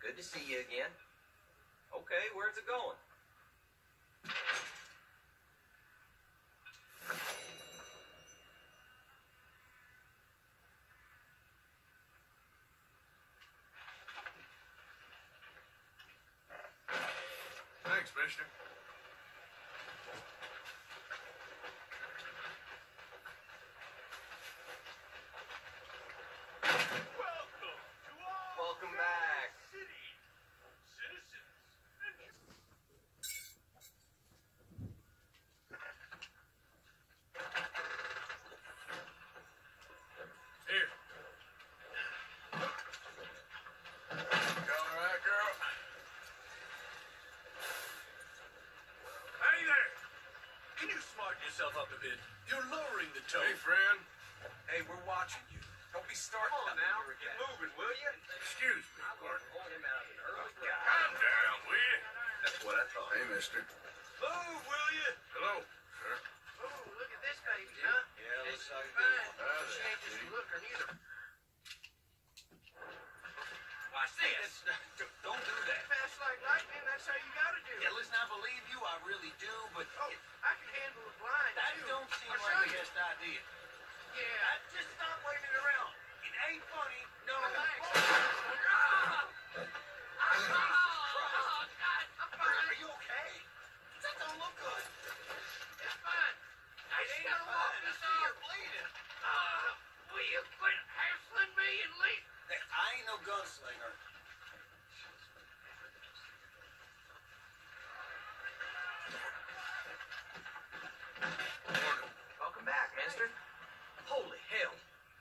Good to see you again. Okay, where's it going? Thanks, mister. Welcome back. Here. You all right, girl? Hey there! Can you smarten yourself up a bit? You're lowering the tone. Hey, friend. Hey, we're watching you. Don't be starting Come on nothing now, here get again. moving, will you? Excuse me, I partner. was pulling him out of an early grave. Calm down, will you? That's what I thought. Hey, mister. Move, will you? Hello, sir. Oh, look at this baby, huh? Yeah, looks She's like it. fine. How's She that, ain't just Dee? a looker neither. Watch this. Don't do that. Fast like lightning, that's how you gotta do Yeah, it. listen, I believe you. I really do, but Oh, I can handle a blind, that too. don't seem I'll like show the you. best idea. Yeah. Just stop waving around. It ain't funny. No, Relax. Oh, God. I'm fine. Are you okay? That don't look good. It's fine. I ain't ain't gonna walk fine. I this see you're off. bleeding. Will you quit hassling me and leave? Hey, I ain't no gunslinger. Morning. Welcome back, mister. Holy hell.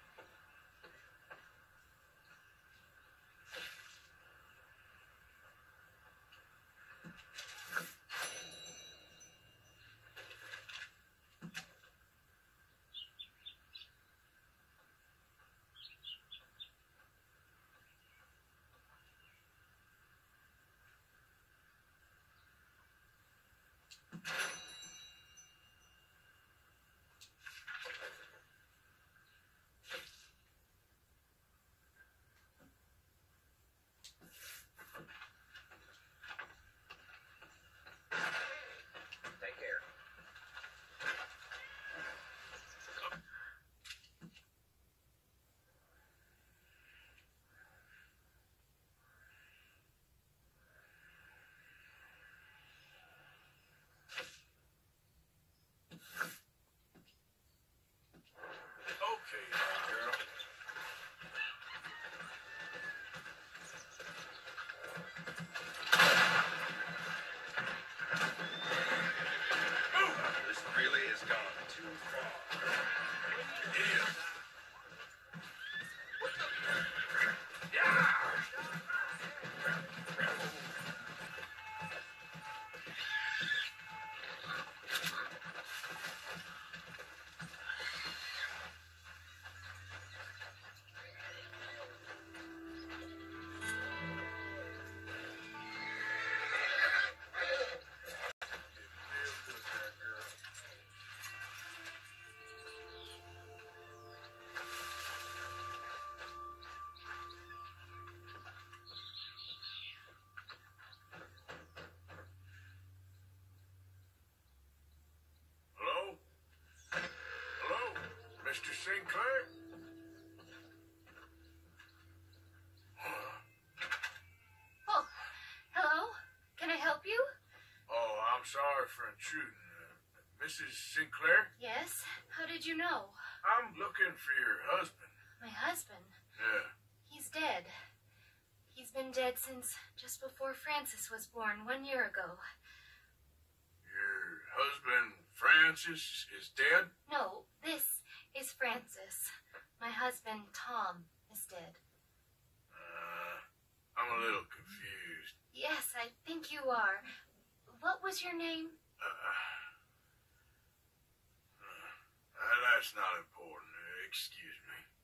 Take care. Okay, now, girl. This really has gone too far. Yeah. Hello? Hello? Mr. Sinclair? Oh, hello? Can I help you? Oh, I'm sorry for intruding. Mrs. Sinclair? Yes. How did you know? I'm looking for your husband. My husband. Yeah. He's dead. He's been dead since just before Francis was born 1 year ago. Your husband, Francis, is dead? No, this is Francis. My husband, Tom, is dead. I'm a little confused. Yes, I think you are. What was your name? That's not important. Excuse me.